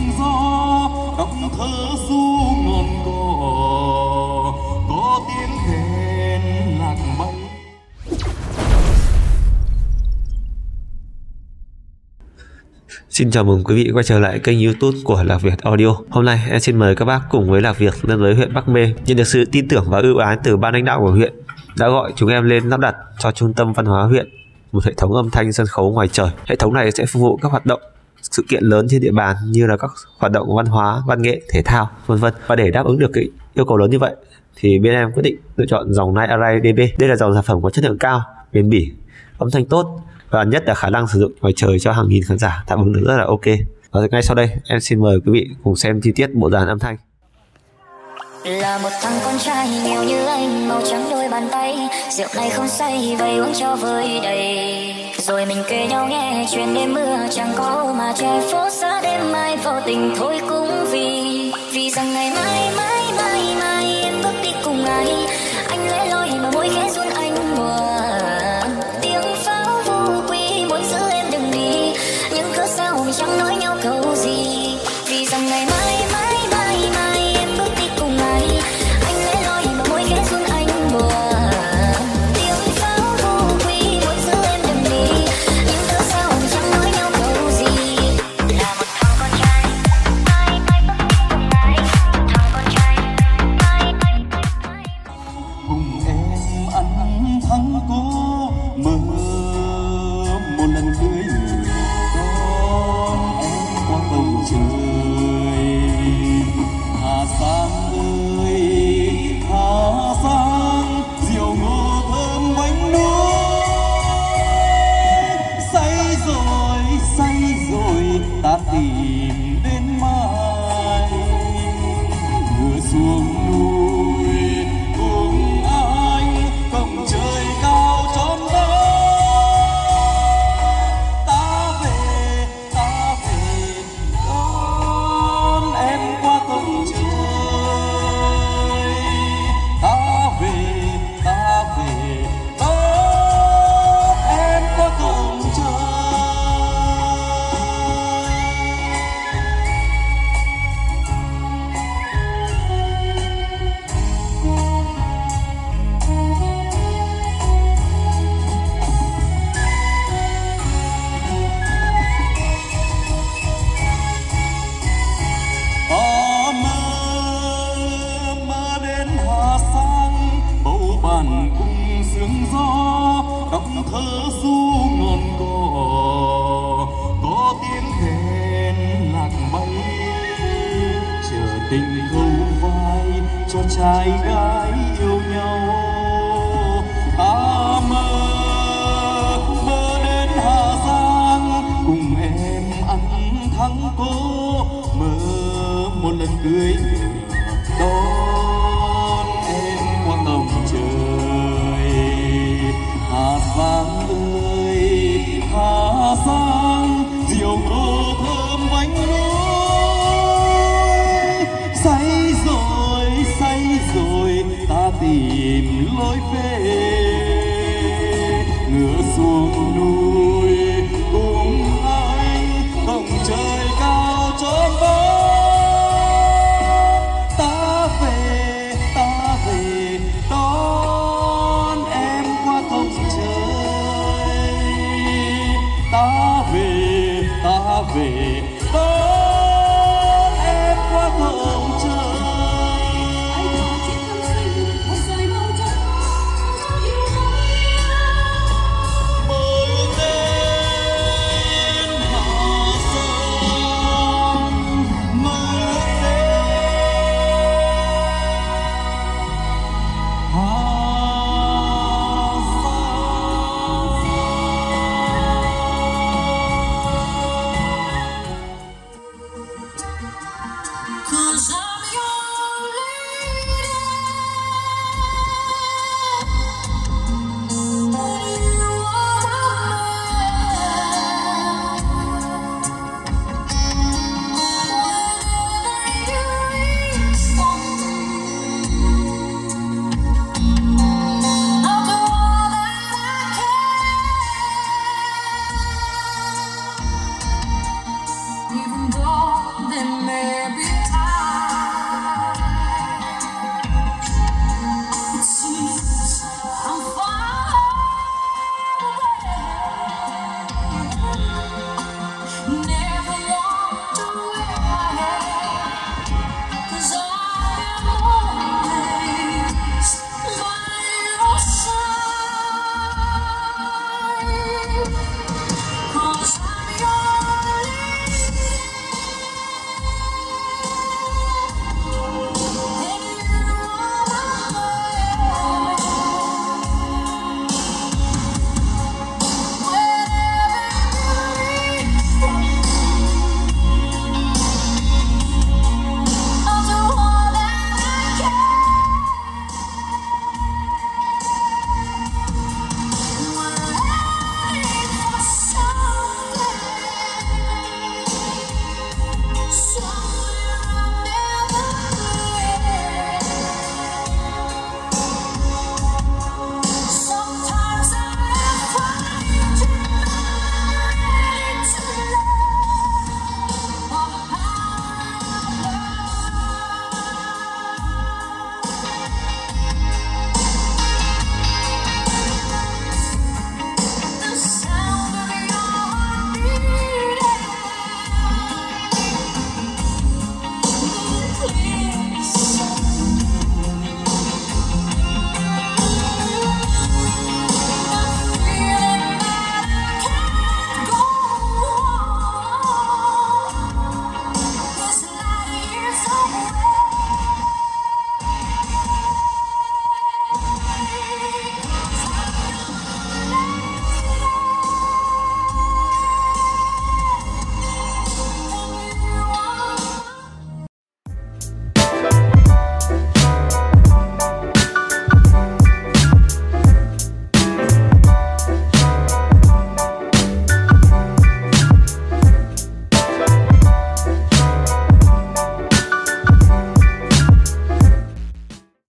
sương gió đọc thơ ru ngọn cỏ có tiếng khen lạc bay. Xin chào mừng quý vị quay trở lại kênh YouTube của Lạc Việt Audio. Hôm nay em xin mời các bác cùng với Lạc Việt lên với huyện Bắc Mê, nhận được sự tin tưởng và ưu ái từ ban lãnh đạo của huyện đã gọi chúng em lên lắp đặt cho trung tâm văn hóa huyện một hệ thống âm thanh sân khấu ngoài trời. Hệ thống này sẽ phục vụ các hoạt động sự kiện lớn trên địa bàn như là các hoạt động văn hóa, văn nghệ, thể thao, vân vân. Và để đáp ứng được cái yêu cầu lớn như vậy thì bên em quyết định lựa chọn dòng Night Array DB. Đây là dòng sản phẩm có chất lượng cao, bền bỉ, âm thanh tốt và nhất là khả năng sử dụng ngoài trời cho hàng nghìn khán giả đáp ứng được rất là ok. Và ngay sau đây em xin mời quý vị cùng xem chi tiết bộ dàn âm thanh. Là một thằng con trai nghèo như anh, màu trắng đôi bàn tay, rượu này không say vậy uống cho vơi đầy. Rồi mình kể nhau nghe chuyện đêm mưa chẳng có mà che phố xa đêm mai vô tình thôi cũng vì rằng ngày mai em bước đi cùng ai, anh lẽ loi mà môi khẽ run anh mùa. Tiếng pháo vu quy muốn giữ em đừng đi, nhưng cớ sao mình chẳng nói nhau câu gì. Vì rằng ngày mai em bước đi cùng ai, anh lẽ loi mà môi khẽ run anh mùa. Tiếng pháo vu quy muốn giữ em đừng đi, nhưng cớ sao mình chẳng nói nhau câu gì. Là một thằng con trai mai bước đi cùng ai, thằng con trai mai. Cùng em ăn thắng cố mơ một lần cưới người con em qua bầu trời. Hà Giang ơi Hà Giang, rượu ngô thơm bánh núi. Say rồi ta tìm đến mai, mưa xuống núi cùng anh cổng trời cao tròn đó. Ta về đón em qua cổng trời. Ta về đón em qua cổng trời. Mơ đến Hà Sang, bầu bàn cùng sương gió đọc thơ ru ngọn cỏ có tiếng khen lạc bay. Chờ tình câu vai cho trai gái yêu nhau. Ta mơ đến Hà Giang cùng em ăn thắng cố, mơ một lần cưới đón em qua cổng trời. Hà Giang ơi Hà Giang, rượu ngô thơm bánh núi. Say rồi ta tìm lối về, ngựa xuống núi cùng anh cổng trời cao tròn vắng. Ta về đón em qua cổng trời. Ta về đón